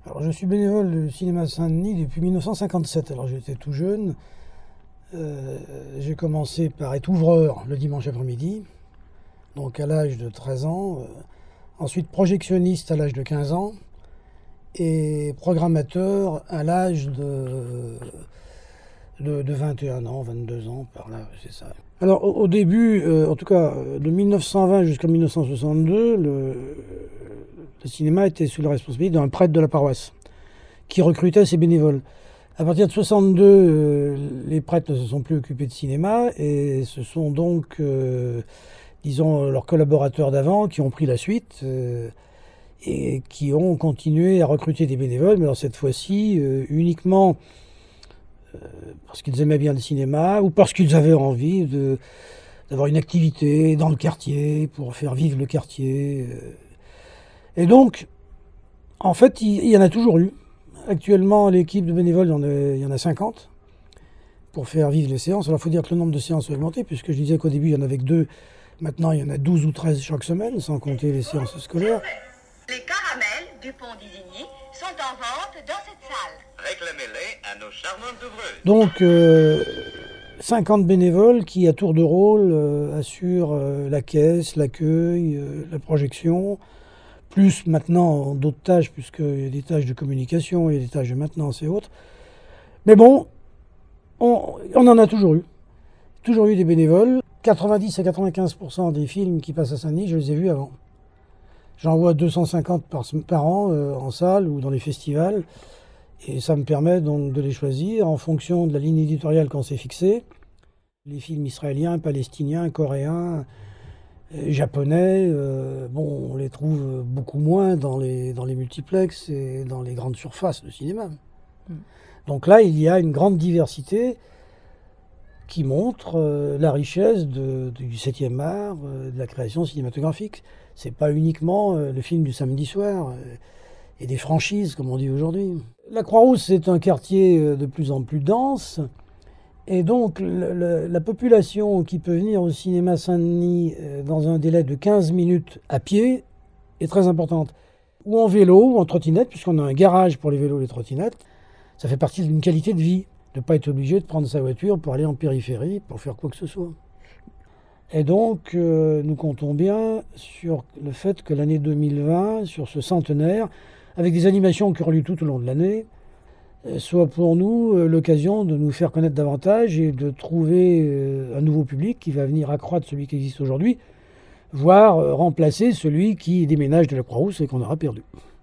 Alors, je suis bénévole du cinéma Saint-Denis depuis 1957. Alors, j'étais tout jeune. J'ai commencé par être ouvreur le dimanche après-midi, donc à l'âge de 13 ans. Ensuite, projectionniste à l'âge de 15 ans. Et programmateur à l'âge de 21 ans, 22 ans, par là, c'est ça. Alors, au début, en tout cas, de 1920 jusqu'à 1962, le cinéma était sous la responsabilité d'un prêtre de la paroisse qui recrutait ses bénévoles. À partir de 62, les prêtres ne se sont plus occupés de cinéma et ce sont donc, disons, leurs collaborateurs d'avant qui ont pris la suite et qui ont continué à recruter des bénévoles, mais alors cette fois-ci uniquement parce qu'ils aimaient bien le cinéma ou parce qu'ils avaient envie d'avoir une activité dans le quartier pour faire vivre le quartier. Et donc, en fait, il y en a toujours eu. Actuellement, l'équipe de bénévoles, il y en a 50 pour faire vivre les séances. Alors, il faut dire que le nombre de séances a augmenté, puisque je disais qu'au début, il y en avait que 2. Maintenant, il y en a 12 ou 13 chaque semaine, sans compter les séances scolaires. Les caramels du Pont d'Isigny sont en vente dans cette salle. Réclamez-les à nos charmantes ouvreuses. Donc, 50 bénévoles qui, à tour de rôle, assurent la caisse, l'accueil, la projection, plus maintenant d'autres tâches, puisqu'il y a des tâches de communication, il y a des tâches de maintenance et autres. Mais bon, on en a toujours eu. Toujours eu des bénévoles. 90 à 95% des films qui passent à Saint-Denis, je les ai vus avant. J'en vois 250 par an en salle ou dans les festivals. Et ça me permet donc de les choisir en fonction de la ligne éditoriale qu'on s'est fixée. Les films israéliens, palestiniens, coréens, japonais, bon, on les trouve beaucoup moins dans les multiplexes et dans les grandes surfaces de cinéma. Donc là, il y a une grande diversité qui montre la richesse du 7e art, de la création cinématographique. C'est pas uniquement le film du samedi soir et des franchises, comme on dit aujourd'hui. La Croix-Rousse, c'est un quartier de plus en plus dense. Et donc, la population qui peut venir au cinéma Saint-Denis dans un délai de 15 minutes à pied est très importante. Ou en vélo, ou en trottinette, puisqu'on a un garage pour les vélos et les trottinettes. Ça fait partie d'une qualité de vie, de ne pas être obligé de prendre sa voiture pour aller en périphérie, pour faire quoi que ce soit. Et donc, nous comptons bien sur le fait que l'année 2020, sur ce centenaire, avec des animations qui auront lieu tout au long de l'année, soit pour nous l'occasion de nous faire connaître davantage et de trouver un nouveau public qui va venir accroître celui qui existe aujourd'hui, voire remplacer celui qui déménage de la Croix-Rousse et qu'on aura perdu.